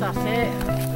hacer.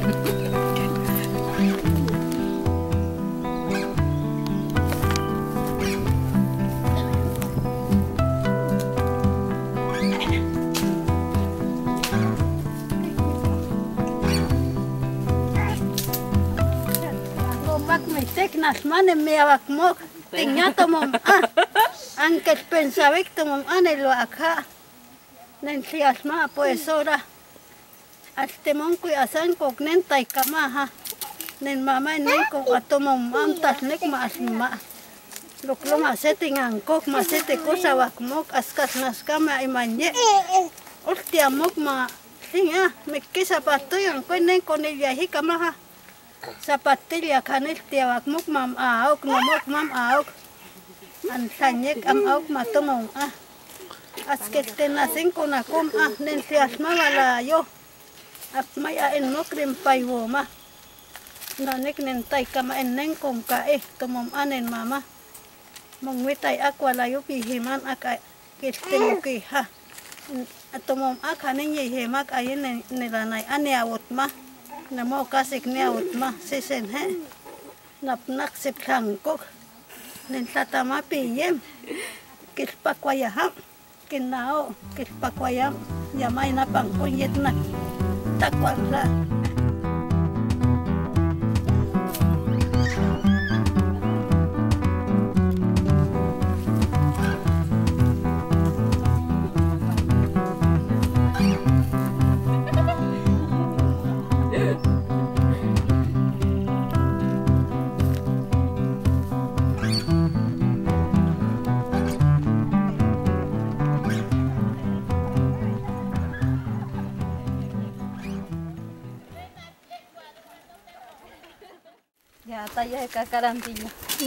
Nas manem me awakmok tingyato mom angket pensabek to mom anelo akha nen siasma pues ora aste mon ku asan kok nen tai kama ha nen mama nen ko atomom amtas nek ma asma loklo ma setting angkok ma sete cosa wakmok askas nas kama imanye hostia mok ma singa me que zapato yang ko nen con ella hi kama ha Zapatilla kanil tiawak muk mam aok no muk mam aok an sanyek am aok matomong askete nasin kona kom nen siasma wala yo ap maya en mokrim paywo ma nanek nen tay kama en nen kom ka tomom anen mama mong witay ak wala yo pihiman ak kiste muki ha tomom ak hanin yehemak ayen nilanay ane awot ma Namo kasik niya utma sisen he napnak sip kangkok nen tatama piyem kispakwayaham kinao kispakwayam yamay na pangkunyet na takwang la Ya taya kakarantinya.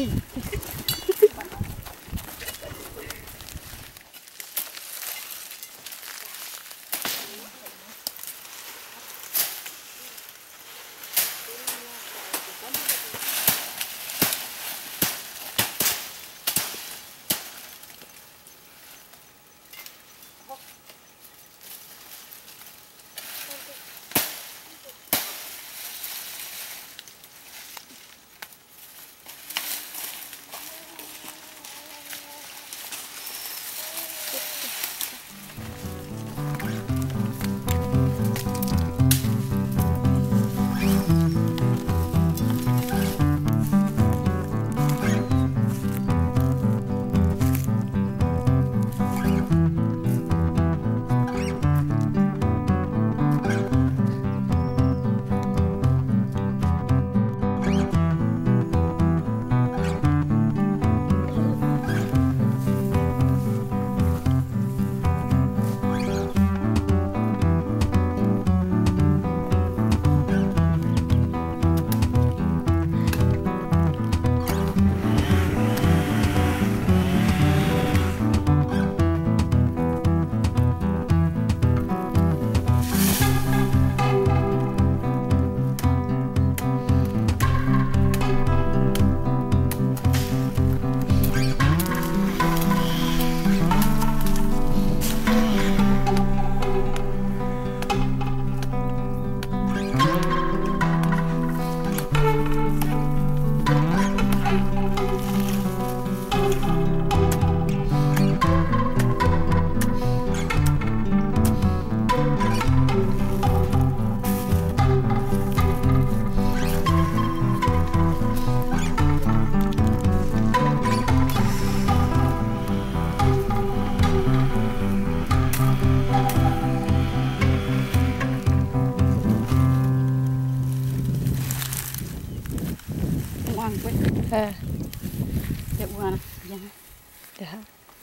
Ya bukan, jangan. Dah.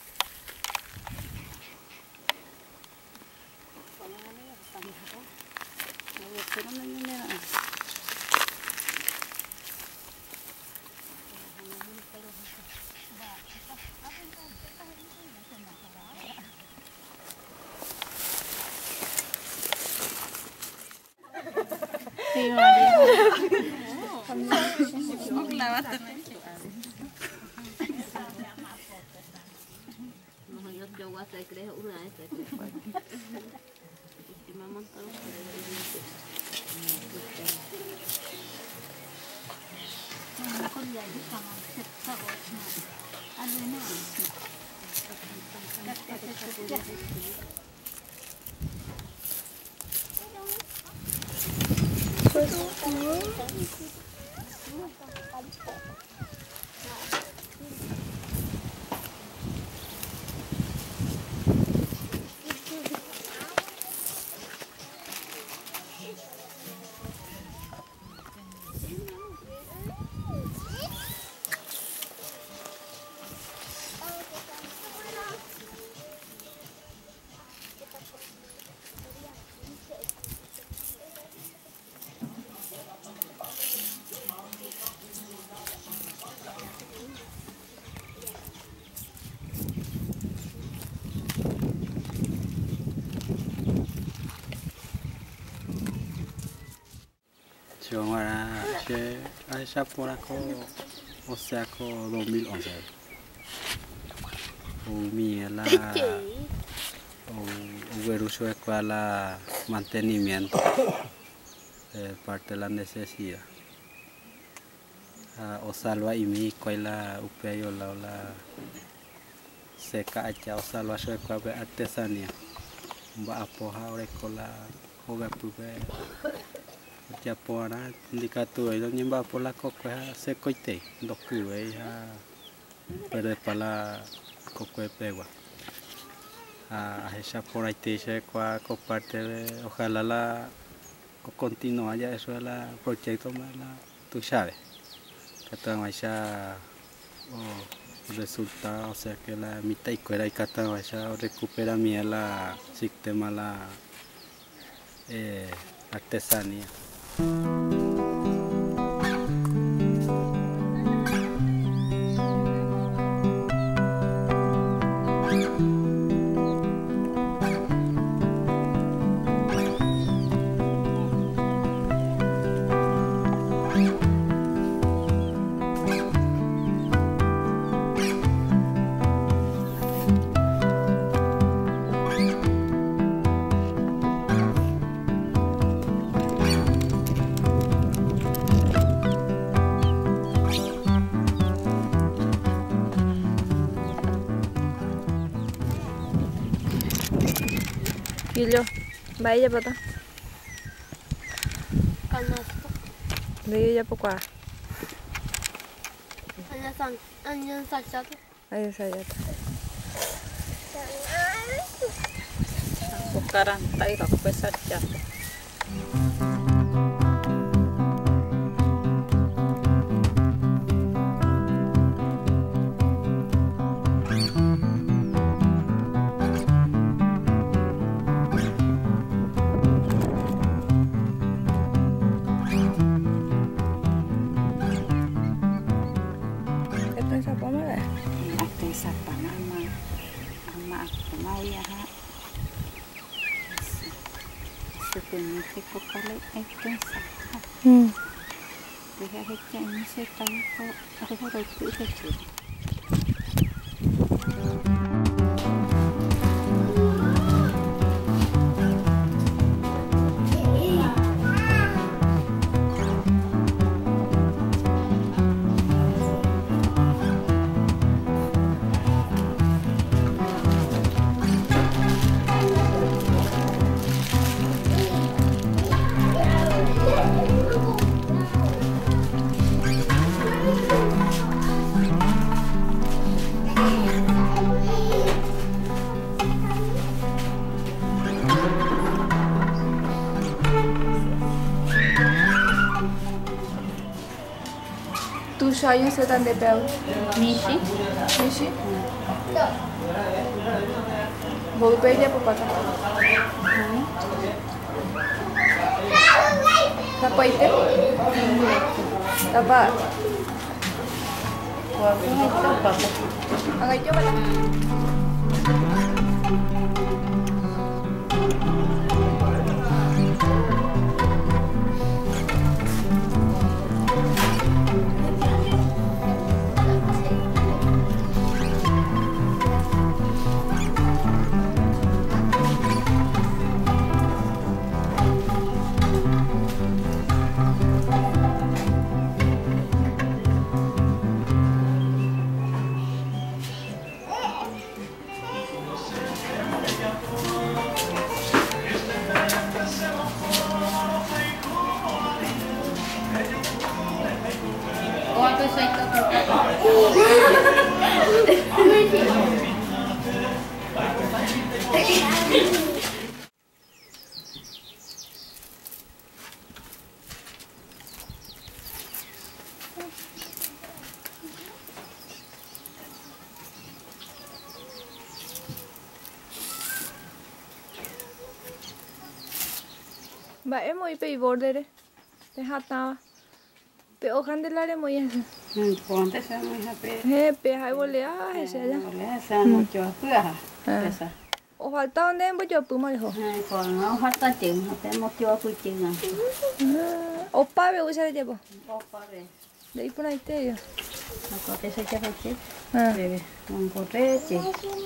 Saya kira ulah saya kira. Mama tahu. Yo ahora allá por acá, o sea, con 2011. Mi la o escuela mantenimiento parte de la necesidad. O salva y mi escuela upeyo la seca allá o salva su escuela artesanía. Va a poner ahora escuela joga pupe. Ya por ahora indicatura y donde va por la coca se coite dos cubes ya pero para la coca pegua a esa por ahí te se comparte ojalá la continúa ya eso es la proyecto más la tú sabes que estamos ya resulta o sea que la mitad y cuera y cataba ya recupera mi la sistema la artesanía. Gillo, vaya pata. Canasto. De ella poco. Anyan salsado. Ahí saya. Sekarang tayo kapesat siya. Sebenarnya kok paling itu sah. Dia hanya setan kok ada itu saja. ¿Tus años están de peor? Misi, ¿Sí? Volver ya por acá. Apa itu? Apa? waktu itu apa? Angkat coba lah. Bà em mới bị vô đây đấy. Để hạt nào. Bị ô khăn đi lại đấy mới hết. Còn thế sao mới happy? He, bị hai vô lẽ hay sao đó. Lẽ sao nó cho bữa hả? Thế sao? Ô hạt tao nên bây giờ bự mà được. Còn nó hết ta chừng, hết một cho cứ chừng à. Opa bị ô sao đấy bộ. Opa đấy. Đấy bữa nay thế. Nó có thế sao chắc chết. À. Không có thế chứ.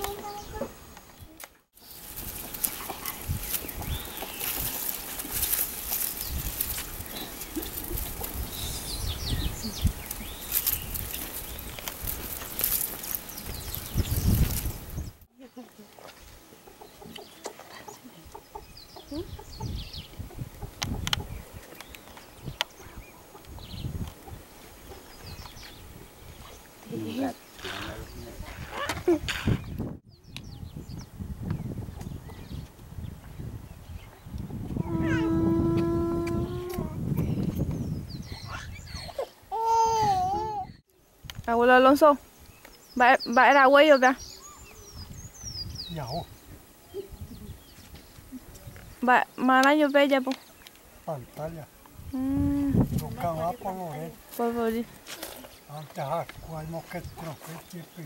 Hola Alonso. ¿Va era güey o qué? Dạo Mà nó vô về po. pantalla, Ừ. tocava por aí, Por favor. até quase não quer trocar tipo.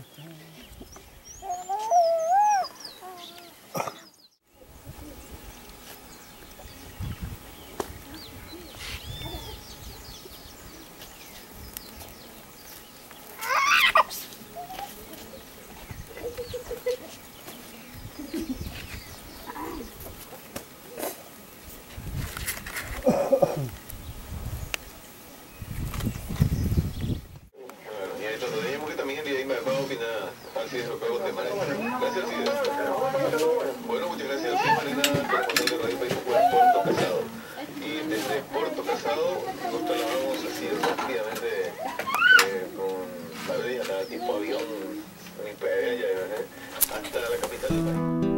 Bueno, muchas gracias. Sí, Marina, corresponsal de Radio País Popular Puerto Casado. Y desde Puerto Casado nos trasladamos así rápidamente con la bella, tipo avión, hasta la capital del país.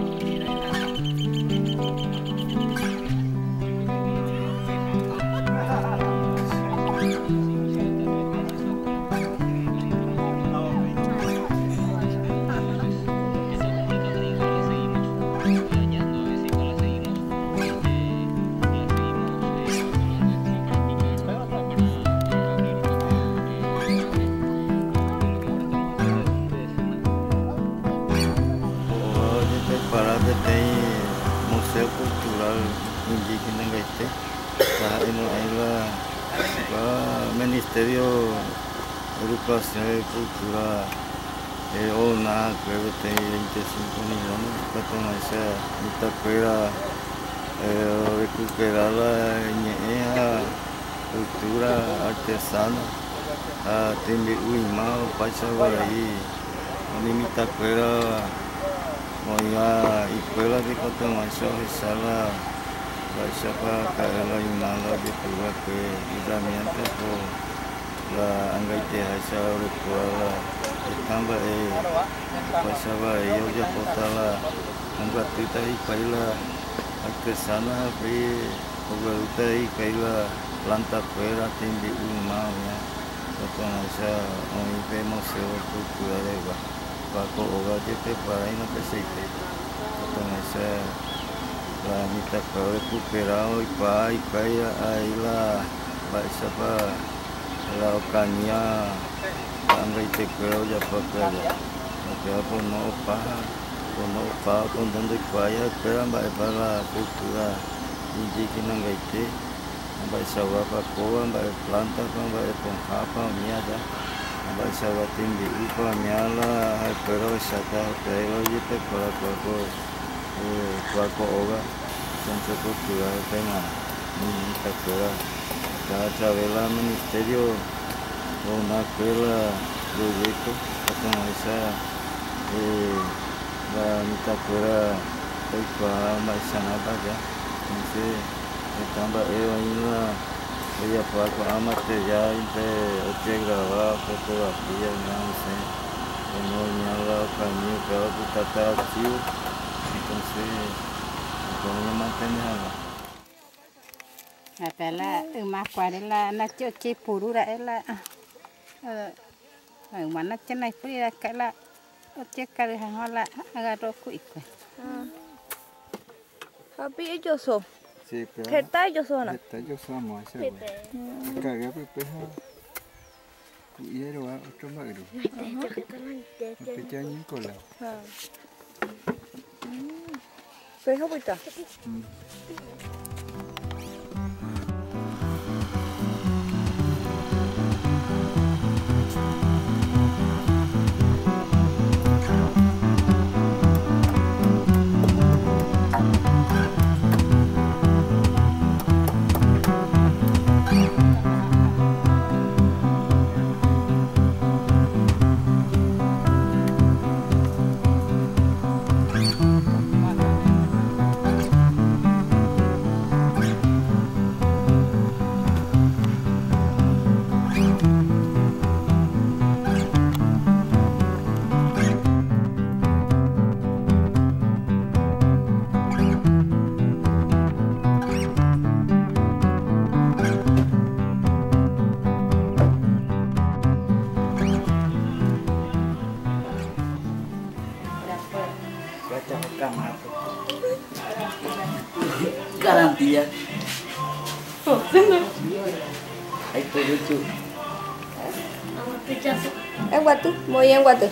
Tem Museu Cultural Indígena Gaité, o Ministério da Educação e Cultura na que tem 25 milhões, quanto mais muita coisa recuperar a cultura artesana, tem o irmão, passava aí, muita coisa. Moya escuela de Cotomacho sala Baishapa Kaela Imala de Tuba que herramienta por la angaite hacha recuala estamba pasaba yo ya potala angatita y kaila artesana pe ogaruta y kaila planta fuera timbi umanya Cotomacho hoy vemos el cultura de Paco hogar de para ahí no te aceite. Entonces la mitad que recuperado y caía ahí la baisapa la ocaña anda y te creo ya para allá. No queda por no paja con donde caía esperan para la cultura indígena en Haití. Baisapa para coba, para planta, para ponjapa, mierda. Baisaba timbi upa miala pero sata pero yete para cuaco oga centro cultural tema ni takura cada vela ministerio una escuela proyecto como esa la mitakura pues para más sana para entonces estaba ahí la Ella fue con amate ya oye grababa fotografía, no sé, no me ha dado camino, pero tú estás archivo, entonces, ¿cómo me mantenemos? Apela más cuarela na choche purura ela mana chenai purira kala oche kare hangala agarro kuikwe. Papi ellos son. Sí, pero. ¿Qué tal ellos son? ¿Qué tal ellos somos? Ese güey. Cagué pepeja. Quiero a otro magro. Pequeño cola. Peja puita. Garantía. Ahí estoy lucho. En Guatu, muy en Guatu.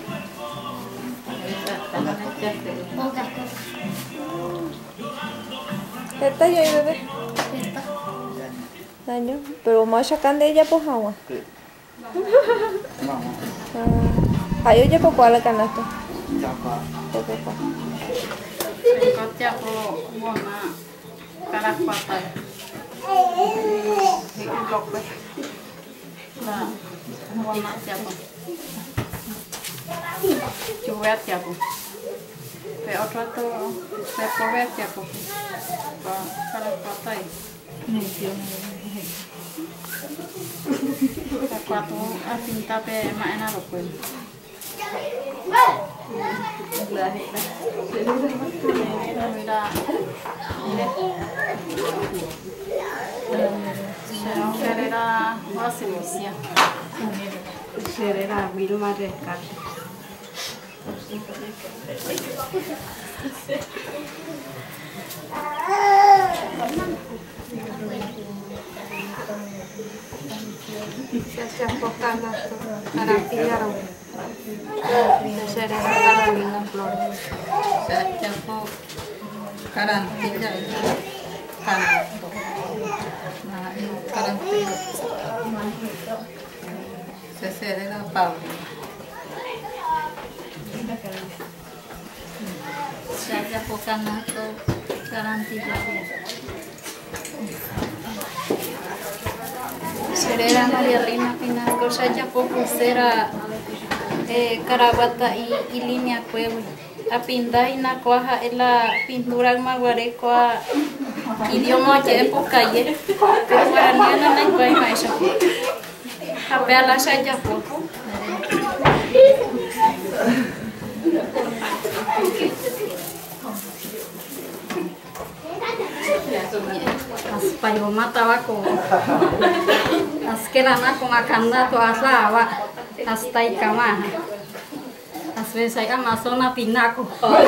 ¿Esta yo y bebé? Año, pero vamos a sacar de ella por agua. Ayo ya por cuál canasta. Kotya po mona karak patay. Iulok ba? Na mona siya po. Chuwet siya po. Pe otro to pe powet siya po. Pa karak patay. Kapato asinta pe maena ro po. Será Vasilusia. Será Vilma de Cate. Se enfocan para pillar. Será Carolina Flores. Se enfocan Carantilla. Carantilla. Se será Pablo. Se enfocan Carantilla. Será María Reina Pinar, cosa ya poco será Caraguata y línea Pueblo. A pinda y na coja es la pintura maguarecoa idioma que época ye, pero guaraniana na igual más eso. A ver la saya poco. As payo mataba con as que la na con acanda to asla hasta y cama. As veces hay una zona pinaco.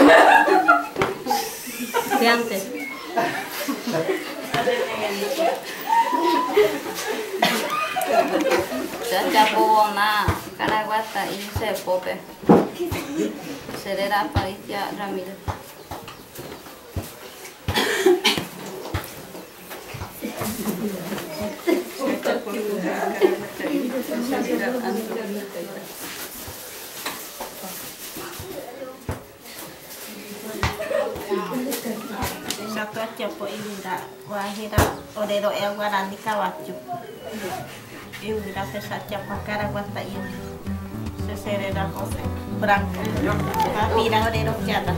De antes. Ya puedo na Caraguata y se pope. Será Patricia Ramírez. Satu aja po inda wahira orero el guarani kawachu. Inda pesacha pakara guata ini. Seserera Jose Branca. Mira orero chata.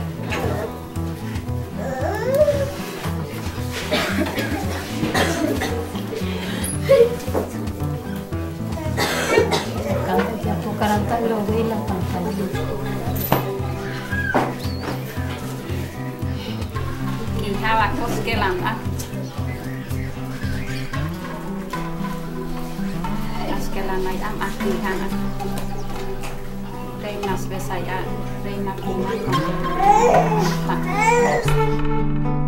tanay am akihan Reinas Besaya Reina Puma